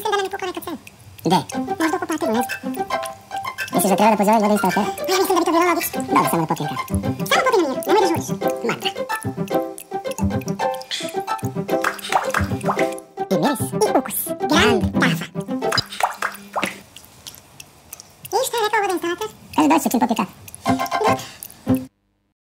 mislim da nam je pukao neka cena. Gde? Možda u kupatilu, ne znam. Misliš da treba da pozove voda instalater? Ja mislim da bi to bilo logično. Dobro, samo da popijem kafu. Samo popij na miru, nemoj da žuriš. Ma da. I miris. I ukus. Grand Tafa. I šta je rekao voda instalater? Kaže doći će čim popije kafu.